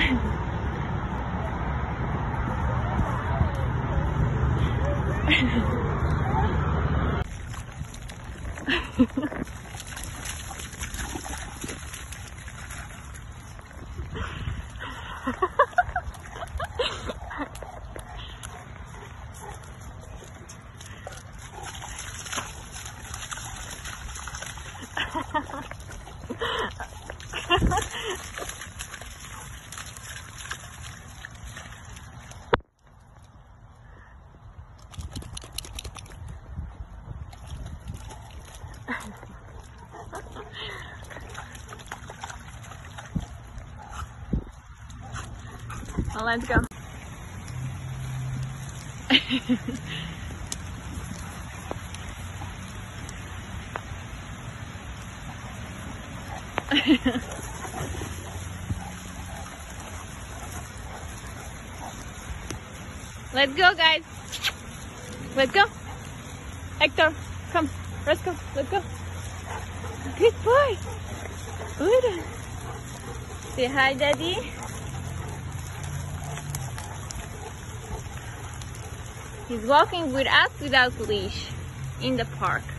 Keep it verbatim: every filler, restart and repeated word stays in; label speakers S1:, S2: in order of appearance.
S1: Well, let's go. Let's go, guys. Let's go. Hector, come. Let's go. Let's go. Good boy. Good. Say hi, Daddy. He's walking with us without leash in the park.